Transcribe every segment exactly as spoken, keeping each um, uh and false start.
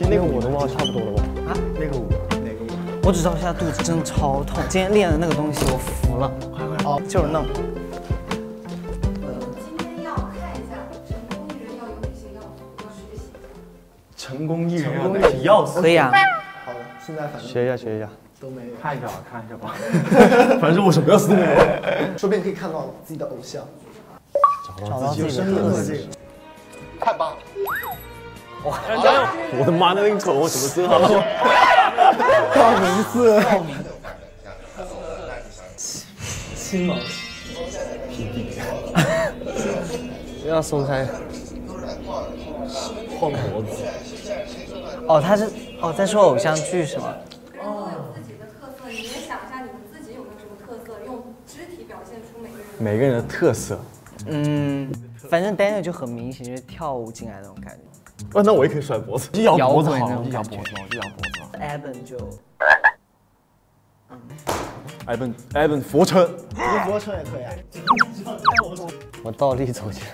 今天那个舞的话差不多了吧？ 啊， 那个舞，哪个舞？ 我只知道现在肚子真的超痛，今天练的那个东西我服了。快快哦，就是弄。 今天要看一下成功艺人要有哪些要素，要学习。 成功艺人要哪些要素？ 可以啊。 好的，现在反正学一下，学一下。 都没有， 看一下吧，看一下吧。反正我什么要素都没有。 说不定可以看到自己的偶像， 找到自己的特色。 太棒了！ 哇，加油！我的妈，那个口我怎么知道？ 报名字。 报名。 亲毛。 P D。要松开。晃脖子。 哦，他是哦在说偶像剧是吗？ 你也想一下，你们自己有没有什么特色？用肢体表现出每个人每个人的特色。 嗯，反正 Daniel 就很明显，就是跳舞进来那种感觉。 哦，那我也可以甩脖子，就摇脖子好了， 就摇脖子，就摇脖子。 Evan 就， 嗯 ，Evan Evan 佛车， 佛车也可以啊。 我倒立走起来。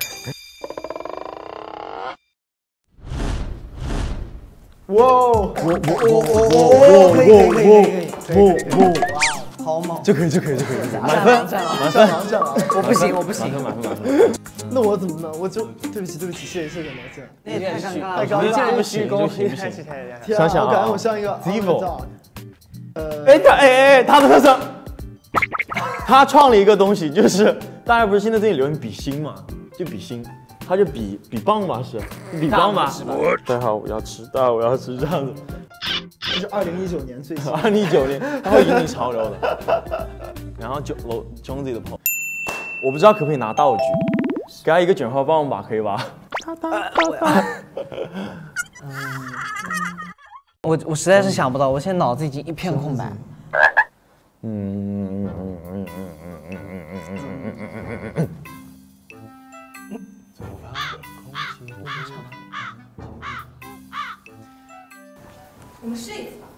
哇哦！ 我我我我我可以可以可以可以可以，哇，好猛！ 就可以就可以就可以， 满分满分满分！ 我不行我不行， 满分满分。 那我怎么呢？我就对不起对不起，谢谢谢谢毛线。 那也太尴尬了， 太尴尬了， 不行不行不行。 天啊，我感觉我像一个 Vivo。 呃， 哎他哎哎他的特色，他创了一个东西，就是大家不是现在最近流行比心嘛，就比心。 他就比比棒吧，是比棒吧。大家好，我要吃，大家我要吃这样子。 这是二零一九年最新。 二零一九年，他会引领潮流的。然后就楼兄弟的朋友，我不知道可不可以拿道具，给他一个卷发棒吧，可以吧？ 我我实在是想不到，我现在脑子已经一片空白。 嗯嗯嗯嗯嗯嗯嗯嗯嗯嗯嗯。 我们试一次吧。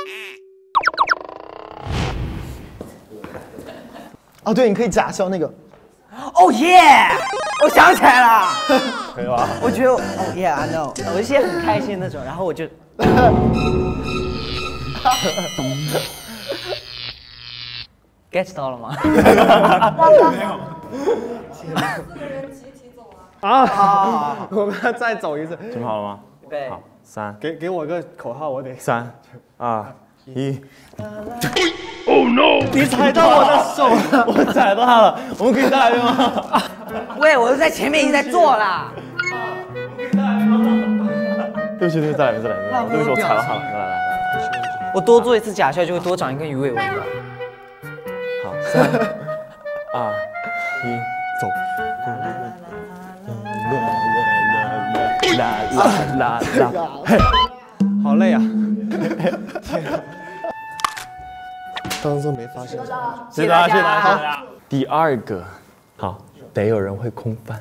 哦，对，你可以假笑那个。 哦耶！我想起来了， 可以吧？ 我觉得，哦耶 ，I know，我一些很开心那种，然后我就。get 到了吗？ 没有。四个人集体走了。 啊！我们再走一次，准备好了吗？ 预备。 好，三， 给给我个口号，我得。 三，二，一。 Oh no！ 你踩到我的手了， 我踩到他了。我们可以再来一遍吗？ 喂，我都在前面已经在做了。 对不起，对不起，再来一遍，再来一遍。对不起，我踩到他了。来来来， 我多做一次假笑就会多长一根鱼尾纹的。 好，三，二，一，走。啦啦啦啦！嘿，好累啊！天啊！ 当做没发生。 谢谢大家，谢谢大家。第二个，好，得有人会空翻。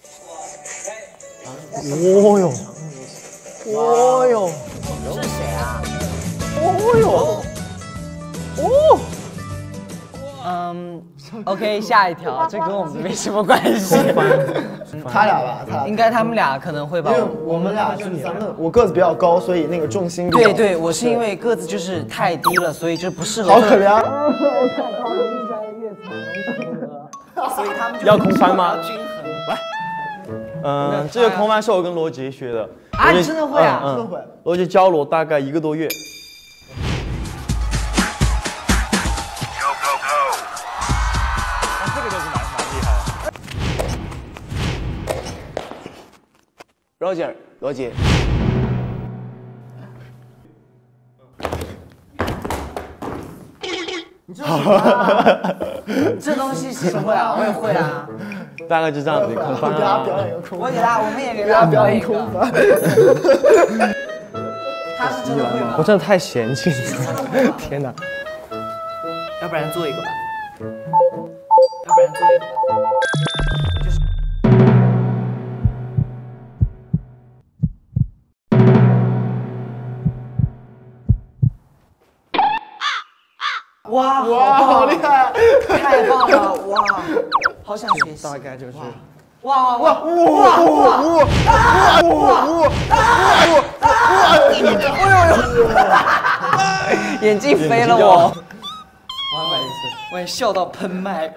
哦哟，哦哟， 这是谁啊？ 哦哟，哦。 嗯 ，OK， 下一条，这跟我们没什么关系。 他俩吧，他俩应该他们俩可能会吧。 因为我们俩就是咱们，我个子比较高，所以那个重心。 对对，我是因为个子就是太低了，所以就不适合。 好可怜。 太高了，越摘越长。所以他们要空翻吗？ 均衡。 来，嗯，这个空翻是我跟罗杰学的。 啊，你真的会啊？ 真的会。 罗杰教了我大概一个多月。 罗杰，罗杰， 这东西谁会啊？我也会啊。 大概就这样子空翻。 给大家表演一个空翻。 我给他，我们也给他表演空翻。 他是真的会吗？ 我真的太嫌弃你了，天哪！ 要不然做一个吧。要不然做一个吧。 哇哇，好厉害！ 太棒了！哇，好想学习。 大概就是， 哇哇哇哇哇哇哇哇哇哇哇！ 眼镜飞了我。我我也笑到喷麦。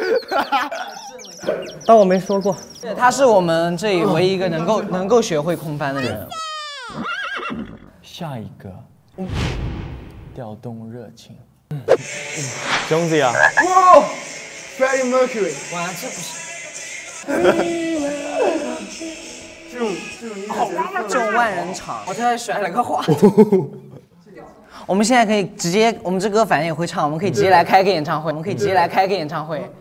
当我没说过。 对，他是我们这里唯一一个能够能够学会空翻的人。 下一个，调动热情。兄弟啊！ 哇 ，Freddie Mercury， 哇，这不是。众万人场，我突然甩了个话筒。我们现在可以直接，我们这歌反正也会唱，我们可以直接来开个演唱会，我们可以直接来开个演唱会。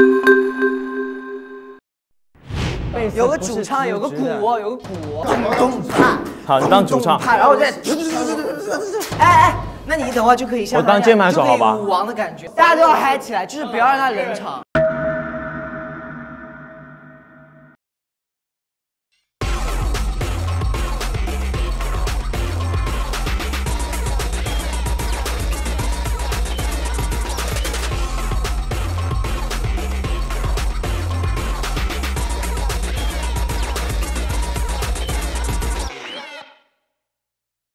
有个主唱，有个鼓，有个鼓，咚咚啪。 好，你当主唱。 然后我再，哎哎，那你等会就可以像我当键盘手好吧？ 舞王的感觉，大家都要嗨起来，就是不要让他冷场。